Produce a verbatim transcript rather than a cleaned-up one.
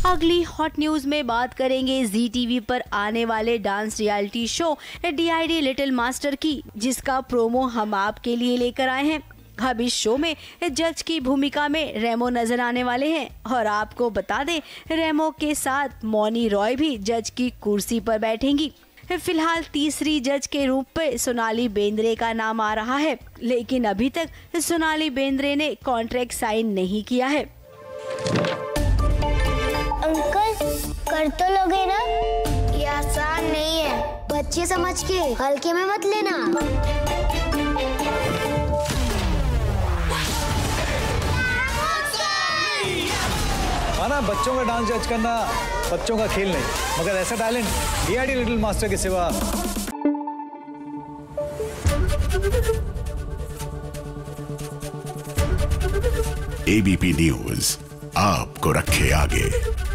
अगली hot news में बात करेंगे जी टीवी पर आने वाले dance reality show D I D little master की, जिसका प्रोमो हम आपके लिए लेकर आए हैं। अब इस शो में जज की भूमिका में रेमो नजर आने वाले हैं और आपको बता दें रेमो के साथ मौनी रॉय भी जज की कुर्सी पर बैठेंगी। फिलहाल तीसरी जज के रूप में सोनाली बेंद्रे का नाम आ रहा है, लेकिन अभी तक सोनाली बेंद्रे ने कॉन्ट्रैक्ट साइन नहीं किया है। अंकल कर तो लोगे ना? ये आसान नहीं है, बच्चे समझ के हल्के में मत लेना। माना बच्चों का डांस जज करना बच्चों का खेल नहीं, मगर ऐसा talent D I D little master के सिवा। ए बी पी न्यूज आपको रखे आगे।